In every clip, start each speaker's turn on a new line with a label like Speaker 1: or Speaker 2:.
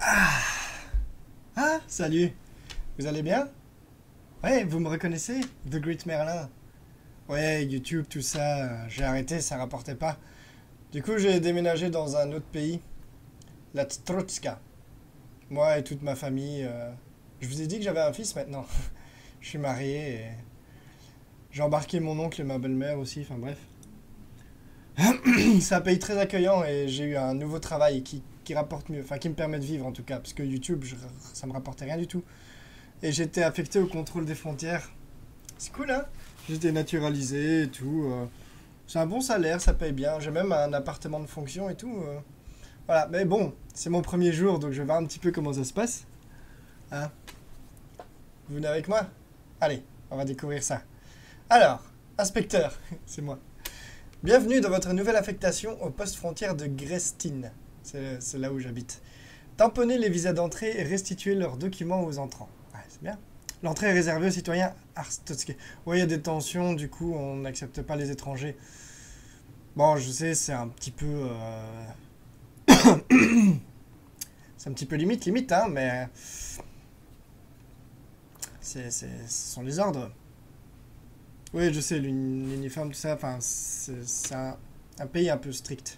Speaker 1: Ah, salut. Vous allez bien? Ouais, vous me reconnaissez? The Great Merlin. Ouais, YouTube, tout ça, j'ai arrêté, ça rapportait pas. Du coup, j'ai déménagé dans un autre pays, la Trotska. Moi et toute ma famille. Je vous ai dit que j'avais un fils maintenant. Je suis marié et j'ai embarqué mon oncle et ma belle-mère aussi, enfin bref. C'est un pays très accueillant et j'ai eu un nouveau travail qui rapporte mieux, enfin qui me permet de vivre en tout cas, parce que YouTube, ça me rapportait rien du tout. Et j'étais affecté au contrôle des frontières. C'est cool, hein? J'étais naturalisé et tout. C'est un bon salaire, ça paye bien. J'ai même un appartement de fonction et tout. Voilà, mais bon, c'est mon premier jour, donc je vais voir un petit peu comment ça se passe. Hein? Vous venez avec moi? Allez, on va découvrir ça. Alors, inspecteur, c'est moi. Bienvenue dans votre nouvelle affectation au poste frontière de Grestin. C'est là où j'habite. Tamponnez les visas d'entrée et restituez leurs documents aux entrants. Ouais, c'est bien. L'entrée est réservée aux citoyens Arstotzke. Oui, il y a des tensions, du coup, on n'accepte pas les étrangers. Bon, je sais, c'est un petit peu... c'est un petit peu limite, hein, mais... Ce sont les ordres. Oui, je sais, l'uniforme, tout ça, enfin, c'est un pays un peu strict.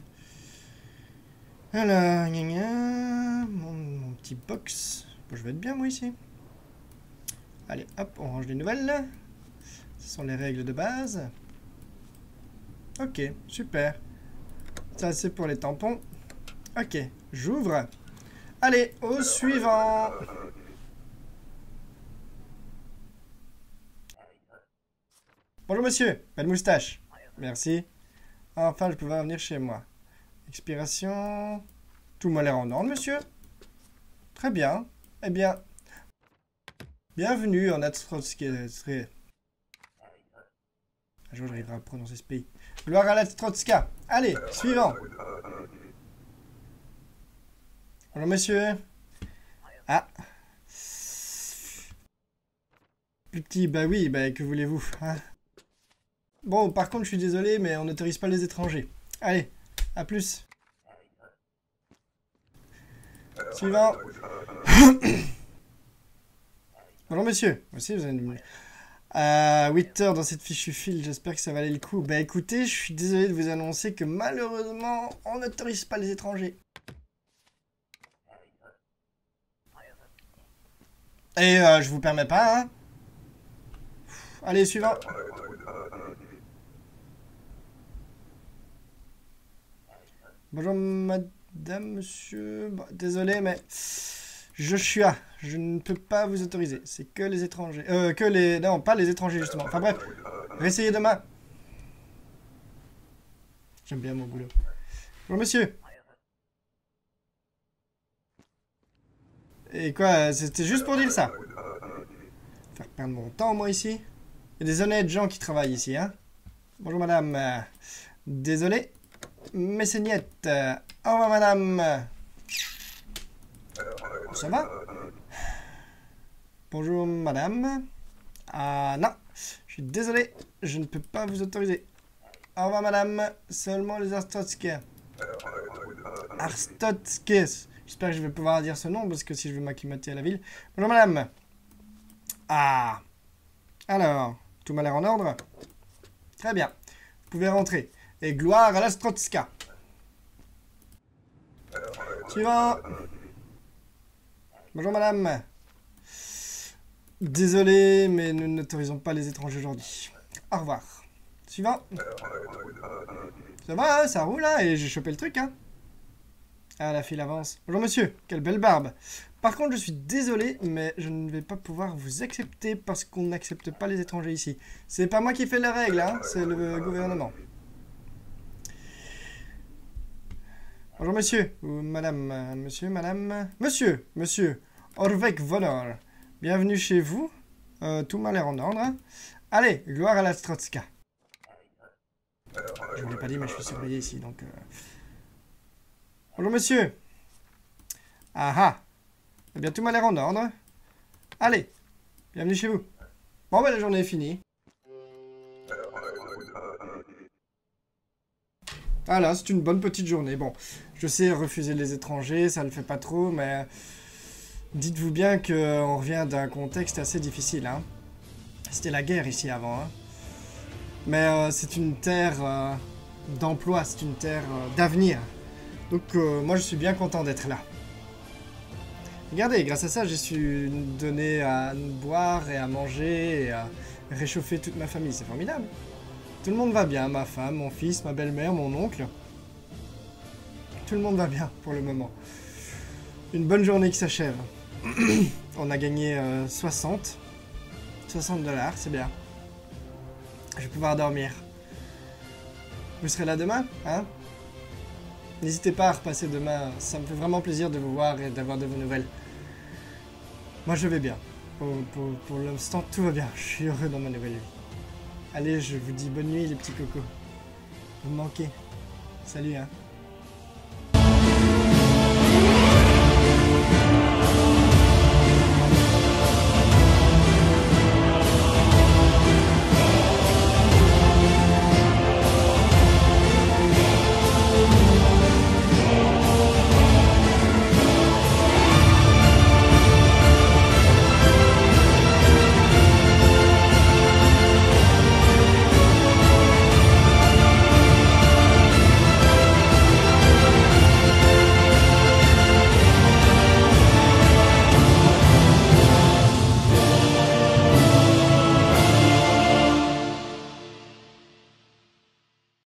Speaker 1: Alors, gna gna, mon petit box. Bon, je vais être bien, moi, ici. Allez, hop, on range les nouvelles. Ce sont les règles de base. Ok, super. Ça, c'est pour les tampons. Ok, j'ouvre. Allez, au suivant. Bonjour, monsieur. Belle moustache. Merci. Enfin, je peux revenir chez moi. Expiration. Tout m'a l'air en ordre, monsieur. Très bien. Eh bien, bienvenue en Astrotski. Un jour, j'arriverai à prononcer ce pays. Gloire à l'Astrotska. Allez, suivant. Bonjour, monsieur. Ah. Plus petit, bah oui, bah que voulez-vous, hein? Bon, par contre, je suis désolé, mais on n'autorise pas les étrangers. Allez, à plus. Suivant. Bonjour, monsieur. Aussi, vous avez... À 8 heures dans cette fichue file, j'espère que ça valait le coup. Bah écoutez, je suis désolé de vous annoncer que malheureusement, on n'autorise pas les étrangers. Et je vous permets pas, hein. Allez, suivant. Bonjour madame, monsieur... Bon, désolé, mais... Joshua, je ne peux pas vous autoriser. C'est que les étrangers. Que les... Non, pas les étrangers, justement. Enfin bref, réessayez demain. J'aime bien mon boulot. Bonjour monsieur. Et quoi, c'était juste pour dire ça. Faire perdre mon temps, moi, ici. Il y a des honnêtes gens qui travaillent ici, hein. Bonjour madame. Désolé, mais c'est niette. Au revoir madame. Ça va? Bonjour madame. Ah non, je suis désolé, je ne peux pas vous autoriser. Au revoir madame, seulement les Arstotskis. Arstotskis. J'espère que je vais pouvoir dire ce nom parce que si je veux m'acclimater à la ville. Bonjour madame. Ah. Alors, tout m'a l'air en ordre? Très bien. Vous pouvez rentrer. Et gloire à l'Astrotska. Suivant. Bonjour madame. Désolé, mais nous n'autorisons pas les étrangers aujourd'hui. Au revoir. Suivant. Ça va, hein, ça roule, hein, et j'ai chopé le truc, hein. Ah, la file avance. Bonjour monsieur, quelle belle barbe. Par contre, je suis désolé, mais je ne vais pas pouvoir vous accepter parce qu'on n'accepte pas les étrangers ici. C'est pas moi qui fais les règles, hein, c'est le gouvernement. Bonjour monsieur, ou madame, monsieur, madame... Monsieur, Orvek Vonor. Bienvenue chez vous. Tout m'a l'air en ordre. Allez, gloire à la Strotska. Je vous l'ai pas dit, mais je suis surveillé ici, donc... Bonjour monsieur. Ah ah. Eh bien, tout m'a l'air en ordre. Allez, bienvenue chez vous. Bon, ben la journée est finie. Voilà, c'est une bonne petite journée. Bon, je sais, refuser les étrangers, ça le fait pas trop, mais dites-vous bien qu'on revient d'un contexte assez difficile, hein. C'était la guerre ici avant, hein. Mais c'est une terre d'emploi, c'est une terre d'avenir. Donc moi je suis bien content d'être là. Regardez, grâce à ça j'ai su donner à boire et à manger et à réchauffer toute ma famille, c'est formidable. Tout le monde va bien, ma femme, mon fils, ma belle-mère, mon oncle. Tout le monde va bien pour le moment. Une bonne journée qui s'achève. On a gagné 60 $, c'est bien. Je vais pouvoir dormir. Vous serez là demain, hein? N'hésitez pas à repasser demain, ça me fait vraiment plaisir de vous voir et d'avoir de vos nouvelles. Moi je vais bien. Pour l'instant tout va bien, je suis heureux dans ma nouvelle vie. Allez, je vous dis bonne nuit les petits cocos. Vous me manquez. Salut hein.